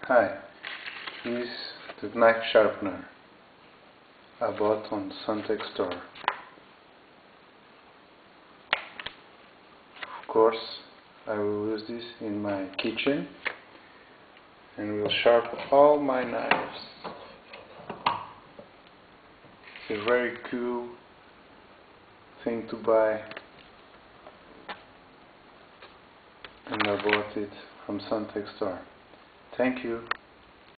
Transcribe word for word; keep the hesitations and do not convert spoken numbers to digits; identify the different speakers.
Speaker 1: Hi, this is the knife sharpener I bought on Suntec store. Of course, I will use this in my kitchen and will sharpen all my knives. It's a very cool thing to buy, and I bought it from Suntec store. Thank you.